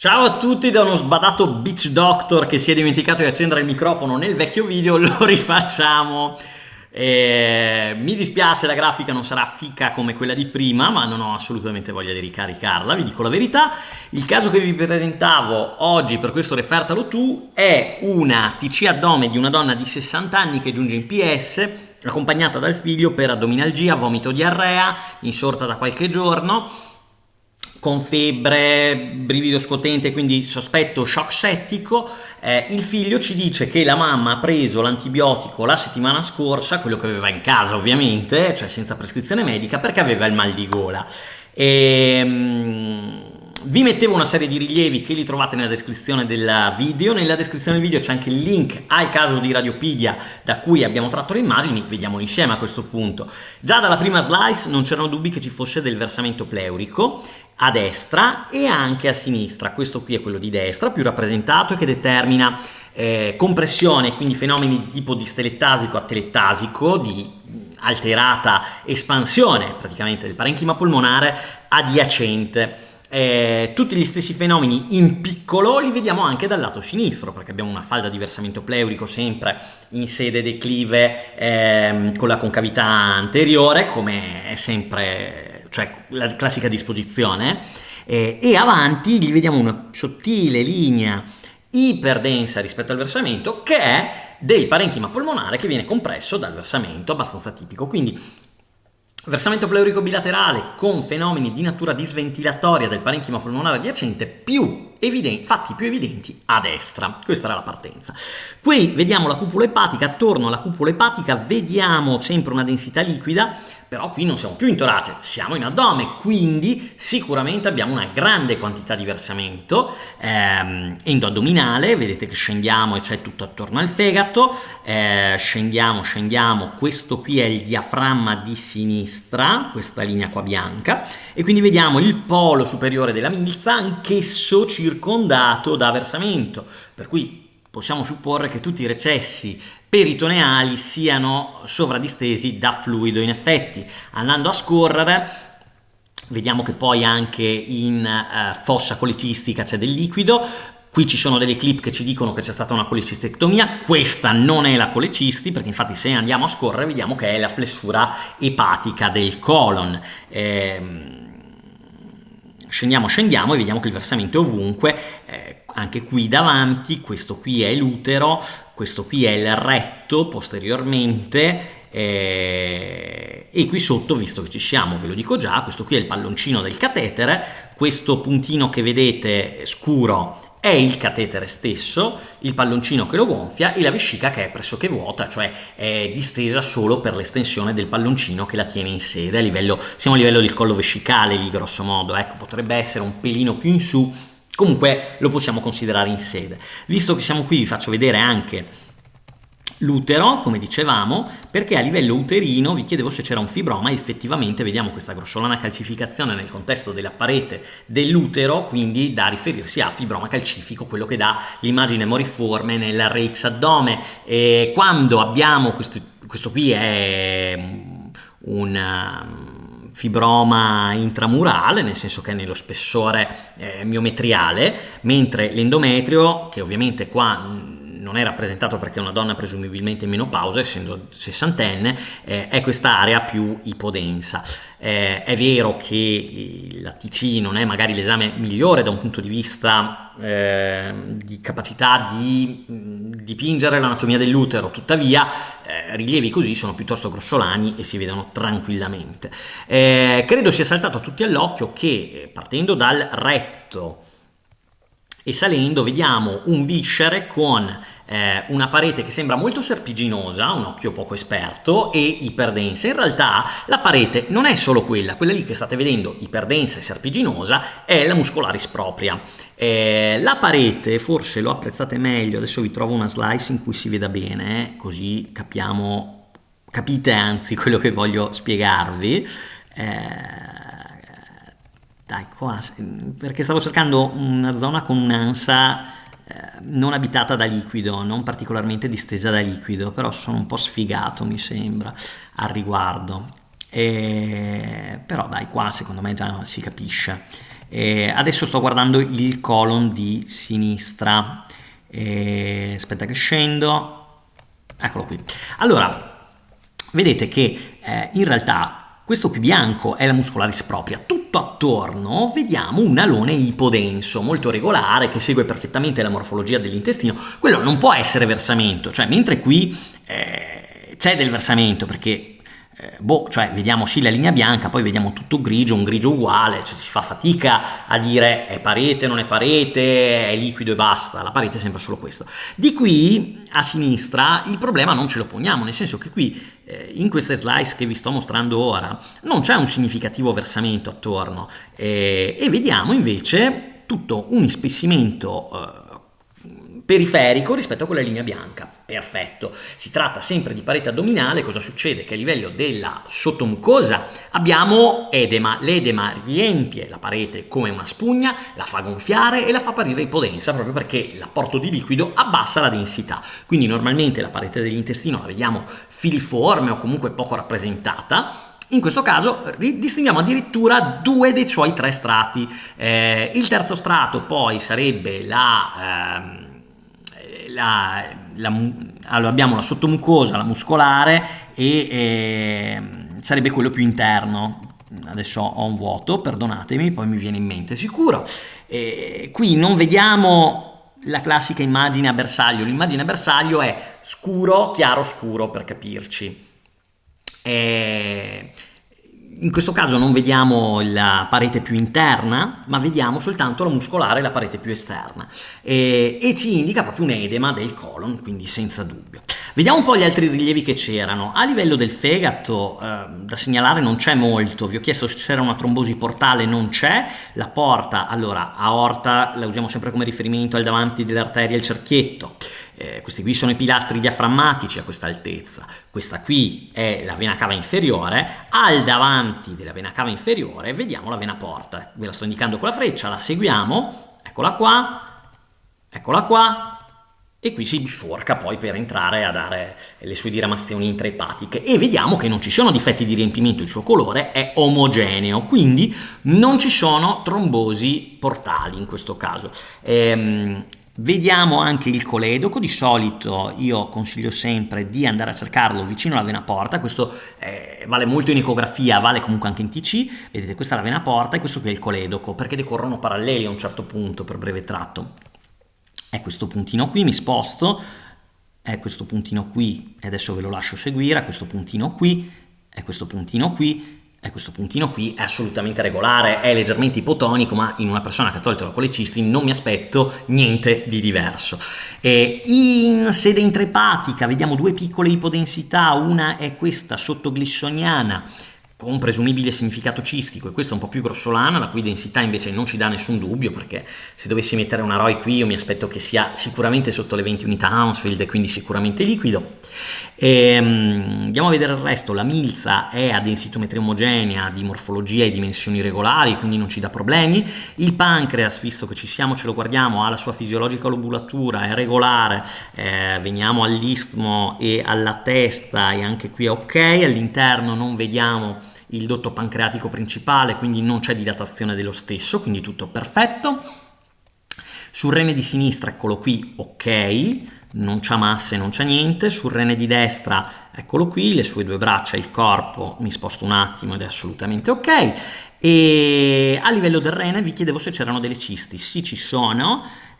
Ciao a tutti da uno sbadato Beach Doctor che si è dimenticato di accendere il microfono nel vecchio video, lo rifacciamo. Mi dispiace, la grafica non sarà fica come quella di prima, ma non ho assolutamente voglia di ricaricarla, vi dico la verità. Il caso che vi presentavo oggi per questo Refertalo Tu è una TC addome di una donna di 60 anni che giunge in PS, accompagnata dal figlio per addominalgia, vomito, diarrea, insorta da qualche giorno, con febbre, brivido scuotente, quindi sospetto shock settico. Il figlio ci dice che la mamma ha preso l'antibiotico la settimana scorsa, quello che aveva in casa ovviamente, cioè senza prescrizione medica, perché aveva il mal di gola. Vi mettevo una serie di rilievi che li trovate nella descrizione del video. Nella descrizione del video c'è anche il link al caso di Radiopedia da cui abbiamo tratto le immagini, vediamolo insieme a questo punto. Già dalla prima slice non c'erano dubbi che ci fosse del versamento pleurico a destra e anche a sinistra. Questo qui è quello di destra, più rappresentato, e che determina compressione, quindi fenomeni di tipo distelettasico a telettasico, di alterata espansione praticamente del parenchima polmonare adiacente. Tutti gli stessi fenomeni in piccolo li vediamo anche dal lato sinistro, perché abbiamo una falda di versamento pleurico sempre in sede declive con la concavità anteriore, come è sempre, cioè la classica disposizione, e avanti gli vediamo una sottile linea iperdensa rispetto al versamento, che è del parenchima polmonare che viene compresso dal versamento, abbastanza tipico. Quindi versamento pleurico bilaterale con fenomeni di natura disventilatoria del parenchima polmonare adiacente fatti più evidenti a destra. Questa era la partenza. Qui vediamo la cupola epatica, attorno alla cupola epatica vediamo sempre una densità liquida, però qui non siamo più in torace, siamo in addome, quindi sicuramente abbiamo una grande quantità di versamento endoaddominale. Vedete che scendiamo e c'è tutto attorno al fegato, scendiamo, questo qui è il diaframma di sinistra, questa linea qua bianca, e quindi vediamo il polo superiore della milza, anch'esso circondato da versamento, per cui possiamo supporre che tutti i recessi peritoneali siano sovradistesi da fluido. In effetti, andando a scorrere, vediamo che poi anche in fossa colecistica c'è del liquido. Qui ci sono delle clip che ci dicono che c'è stata una colecistectomia. Questa non è la colecisti, perché infatti se andiamo a scorrere vediamo che è la flessura epatica del colon. Scendiamo e vediamo che il versamento è ovunque, anche qui davanti. Questo qui è l'utero, questo qui è il retto posteriormente, e qui sotto, visto che ci siamo, ve lo dico già, questo qui è il palloncino del catetere, questo puntino che vedete scuro è il catetere stesso, il palloncino che lo gonfia, e la vescica che è pressoché vuota, cioè è distesa solo per l'estensione del palloncino che la tiene in sede. Siamo a livello del collo vescicale lì, grosso modo, ecco, potrebbe essere un pelino più in su, comunque lo possiamo considerare in sede. Visto che siamo qui vi faccio vedere anche l'utero, come dicevamo, perché a livello uterino vi chiedevo se c'era un fibroma, e effettivamente vediamo questa grossolana calcificazione nel contesto della parete dell'utero, quindi da riferirsi a fibroma calcifico, quello che dà l'immagine moriforme nel RX addome. E quando abbiamo questo qui è un fibroma intramurale, nel senso che è nello spessore miometriale, mentre l'endometrio, che ovviamente qua non è rappresentato perché è una donna presumibilmente in menopausa, essendo sessantenne, è quest'area più ipodensa. È vero che la TC non è magari l'esame migliore da un punto di vista di capacità di dipingere l'anatomia dell'utero, tuttavia rilievi così sono piuttosto grossolani e si vedono tranquillamente. Credo sia saltato a tutti all'occhio che partendo dal retto e salendo vediamo un viscere con una parete che sembra molto serpiginosa, un occhio poco esperto, e iperdensa. In realtà la parete non è solo quella lì che state vedendo, iperdensa e serpiginosa, è la muscolaris propria. La parete, forse lo apprezzate meglio, adesso vi trovo una slice in cui si veda bene, così capite anzi quello che voglio spiegarvi. Dai, qua, perché stavo cercando una zona con un'ansa non abitata da liquido, non particolarmente distesa da liquido, però sono un po' sfigato, mi sembra, al riguardo. Però dai, qua secondo me già si capisce. Adesso sto guardando il colon di sinistra, aspetta che scendo, eccolo qui. Allora, vedete che in realtà questo qui bianco è la muscolaris propria. Tutto attorno vediamo un alone ipodenso, molto regolare, che segue perfettamente la morfologia dell'intestino. Quello non può essere versamento, cioè mentre qui c'è del versamento, perché cioè vediamo sì la linea bianca, poi vediamo tutto grigio, un grigio uguale, cioè si fa fatica a dire è parete, non è parete, è liquido e basta, la parete è sempre solo questo. Di qui a sinistra il problema non ce lo poniamo, nel senso che qui in queste slice che vi sto mostrando ora non c'è un significativo versamento attorno, e vediamo invece tutto un ispessimento periferico rispetto a quella linea bianca. Perfetto, si tratta sempre di parete addominale. Cosa succede? Che a livello della sottomucosa abbiamo edema, l'edema riempie la parete come una spugna, la fa gonfiare e la fa apparire ipodensa, proprio perché l'apporto di liquido abbassa la densità. Quindi normalmente la parete dell'intestino la vediamo filiforme o comunque poco rappresentata. In questo caso distinguiamo addirittura due dei suoi tre strati. Il terzo strato poi sarebbe allora abbiamo la sottomucosa, la muscolare, e sarebbe quello più interno. Adesso ho un vuoto, perdonatemi, poi mi viene in mente sicuro. Qui non vediamo la classica immagine a bersaglio. L'immagine a bersaglio è scuro, chiaro, scuro, per capirci. In questo caso non vediamo la parete più interna, ma vediamo soltanto la muscolare e la parete più esterna, e ci indica proprio un edema del colon, quindi senza dubbio. Vediamo un po' gli altri rilievi che c'erano. A livello del fegato da segnalare non c'è molto. Vi ho chiesto se c'era una trombosi portale, non c'è. La porta, allora, aorta la usiamo sempre come riferimento al davanti dell'arteria, il cerchietto. Questi qui sono i pilastri diaframmatici a questa altezza. Questa qui è la vena cava inferiore. Al davanti della vena cava inferiore vediamo la vena porta. Ve la sto indicando con la freccia, la seguiamo. Eccola qua, e qui si biforca poi per entrare a dare le sue diramazioni intraepatiche, e vediamo che non ci sono difetti di riempimento, il suo colore è omogeneo, quindi non ci sono trombosi portali in questo caso. Vediamo anche il coledoco. Di solito io consiglio sempre di andare a cercarlo vicino alla vena porta. Questo vale molto in ecografia, vale comunque anche in TC. Vedete, questa è la vena porta e questo qui è il coledoco, perché decorrono paralleli a un certo punto per breve tratto. È questo puntino qui, mi sposto, è questo puntino qui, e adesso ve lo lascio seguire, è questo puntino qui, è questo puntino qui, e questo puntino qui è assolutamente regolare, è leggermente ipotonico, ma in una persona che ha tolto la colecisti non mi aspetto niente di diverso. In sede intraepatica vediamo due piccole ipodensità, una è questa sottoglissoniana con presumibile significato cistico, e questa è un po' più grossolana, la cui densità invece non ci dà nessun dubbio, perché se dovessi mettere una ROI qui io mi aspetto che sia sicuramente sotto le 20 unità Hounsfield e quindi sicuramente liquido. Andiamo a vedere il resto. La milza è a densitometria omogenea, di morfologia e dimensioni regolari, quindi non ci dà problemi. Il pancreas, visto che ci siamo, ce lo guardiamo, ha la sua fisiologica lobulatura, è regolare. Veniamo all'istmo e alla testa, e anche qui è ok. All'interno non vediamo il dotto pancreatico principale, quindi non c'è dilatazione dello stesso, quindi tutto perfetto. Sul rene di sinistra, eccolo qui, ok, non c'ha masse, non c'è niente. Sul rene di destra, eccolo qui, le sue due braccia, il corpo, mi sposto un attimo ed è assolutamente ok. E a livello del rene vi chiedevo se c'erano delle cisti. Sì, ci sono.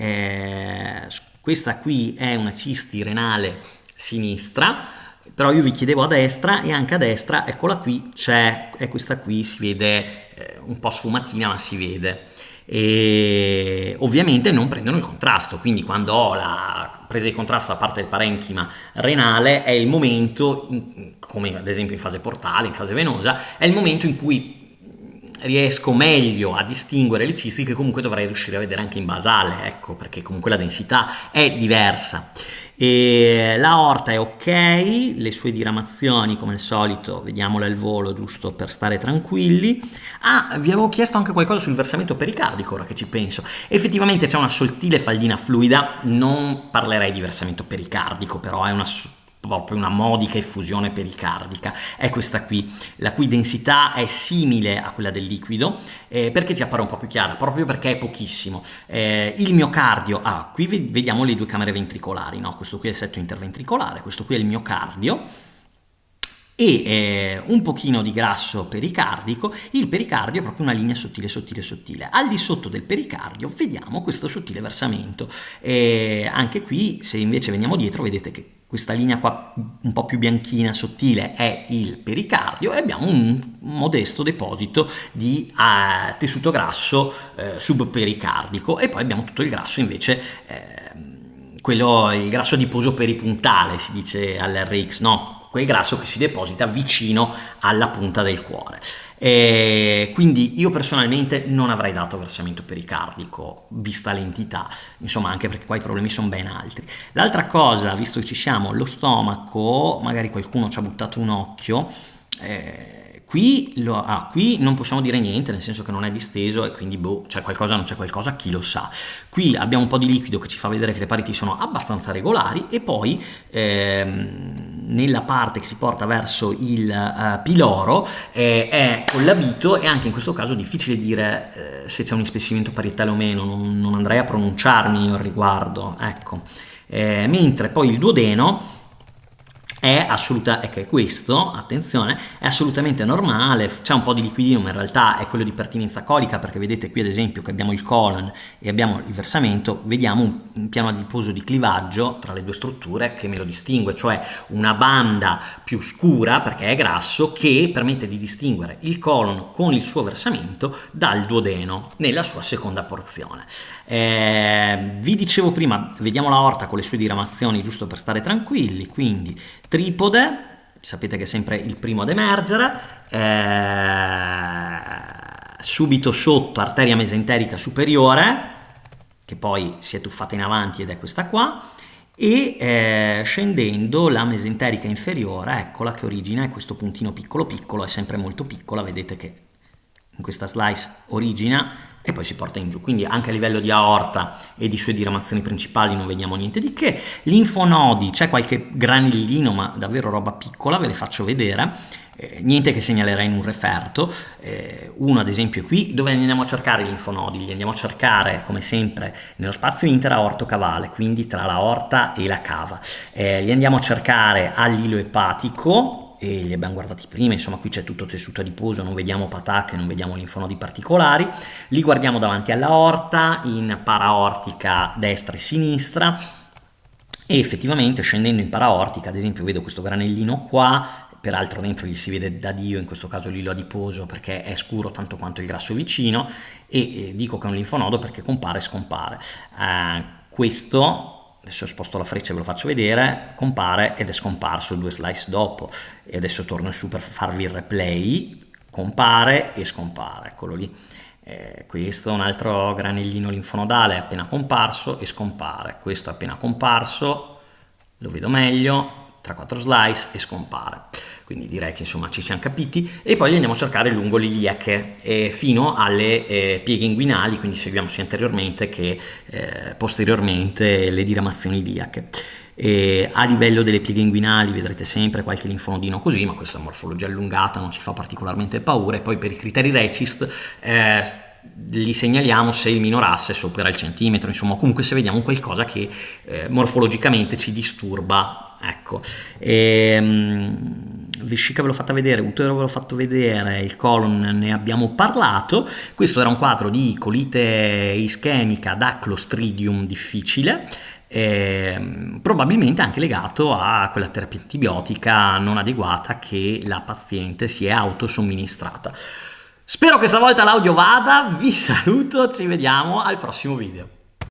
Questa qui è una cisti renale sinistra, però io vi chiedevo a destra, e anche a destra, eccola qui, c'è, e questa qui si vede un po' sfumatina, ma si vede. E ovviamente non prendono il contrasto, quindi quando ho la presa di contrasto da parte del parenchima renale è il momento, come ad esempio in fase portale, in fase venosa, è il momento in cui riesco meglio a distinguere le cisti, che comunque dovrei riuscire a vedere anche in basale, ecco, perché comunque la densità è diversa. E l'aorta è ok, le sue diramazioni come al solito vediamole al volo, giusto per stare tranquilli. Vi avevo chiesto anche qualcosa sul versamento pericardico, ora che ci penso. Effettivamente c'è una sottile faldina fluida, non parlerei di versamento pericardico, però è una proprio una modica effusione pericardica, è questa qui, la cui densità è simile a quella del liquido, perché ci appare un po' più chiara, proprio perché è pochissimo. Il miocardio, qui vediamo le due camere ventricolari, no? Questo qui è il setto interventricolare, questo qui è il miocardio, e un pochino di grasso pericardico. Il pericardio è proprio una linea sottile sottile sottile. Al di sotto del pericardio vediamo questo sottile versamento, anche qui se invece veniamo dietro vedete che questa linea qua un po' più bianchina sottile è il pericardio, e abbiamo un modesto deposito di tessuto grasso subpericardico, e poi abbiamo tutto il grasso invece, il grasso adiposo peripuntale si dice all'RX, no? Quel grasso che si deposita vicino alla punta del cuore. Quindi io personalmente non avrei dato versamento pericardico vista l'entità, insomma, anche perché qua i problemi sono ben altri. L'altra cosa, visto che ci siamo, lo stomaco, magari qualcuno ci ha buttato un occhio, qui non possiamo dire niente, nel senso che non è disteso, e quindi c'è qualcosa, non c'è qualcosa, chi lo sa. Qui abbiamo un po' di liquido che ci fa vedere che le pareti sono abbastanza regolari, e poi nella parte che si porta verso il piloro è collabito, e anche in questo caso è difficile dire se c'è un ispessimento parietale o meno, non andrei a pronunciarmi io al riguardo, ecco. Mentre poi il duodeno che è questo, attenzione, è assolutamente normale, c'è un po' di liquidino, ma in realtà è quello di pertinenza colica, perché vedete qui ad esempio che abbiamo il colon e abbiamo il versamento, vediamo un piano adiposo di clivaggio tra le due strutture che me lo distingue, cioè una banda più scura, perché è grasso, che permette di distinguere il colon con il suo versamento dal duodeno nella sua seconda porzione. Vi dicevo prima, vediamo l'aorta con le sue diramazioni, giusto per stare tranquilli. Quindi tripode, sapete che è sempre il primo ad emergere, subito sotto arteria mesenterica superiore, che poi si è tuffata in avanti ed è questa qua, e scendendo la mesenterica inferiore, eccola che origina, è questo puntino piccolo piccolo, è sempre molto piccola, vedete che in questa slice origina e poi si porta in giù, quindi anche a livello di aorta e di sue diramazioni principali non vediamo niente di che. Linfonodi, c'è qualche granellino, ma davvero roba piccola, ve le faccio vedere, niente che segnalerei in un referto. Uno ad esempio è qui. Dove andiamo a cercare i linfonodi? Li andiamo a cercare come sempre nello spazio interaortocavale, quindi tra l'aorta e la cava. Li andiamo a cercare all'ilo epatico, e li abbiamo guardati prima, insomma qui c'è tutto tessuto adiposo, non vediamo patacche, non vediamo linfonodi particolari. Li guardiamo davanti all'aorta, in paraortica destra e sinistra, e effettivamente scendendo in paraortica, ad esempio vedo questo granellino qua, peraltro dentro gli si vede da Dio, in questo caso l'ilo adiposo, perché è scuro tanto quanto il grasso vicino, e dico che è un linfonodo perché compare e scompare. Questo, adesso sposto la freccia e ve lo faccio vedere, compare ed è scomparso 2 slice dopo, e adesso torno su per farvi il replay, compare e scompare, eccolo lì. Questo è un altro granellino linfonodale, è appena comparso e scompare. Questo è appena comparso, lo vedo meglio, 3-4 slice e scompare. Quindi direi che insomma ci siamo capiti, e poi li andiamo a cercare lungo l'iliache fino alle pieghe inguinali, quindi seguiamo sia anteriormente che posteriormente le diramazioni iliache. A livello delle pieghe inguinali vedrete sempre qualche linfonodino così, ma questa è morfologia allungata, non ci fa particolarmente paura. E poi per i criteri RECIST li segnaliamo se il minor asse supera il centimetro, insomma comunque se vediamo qualcosa che morfologicamente ci disturba, ecco. Vescica ve l'ho fatta vedere, utero ve l'ho fatto vedere, il colon ne abbiamo parlato. Questo era un quadro di colite ischemica da Clostridium difficile, probabilmente anche legato a quella terapia antibiotica non adeguata che la paziente si è autosomministrata. Spero che stavolta l'audio vada, vi saluto, ci vediamo al prossimo video.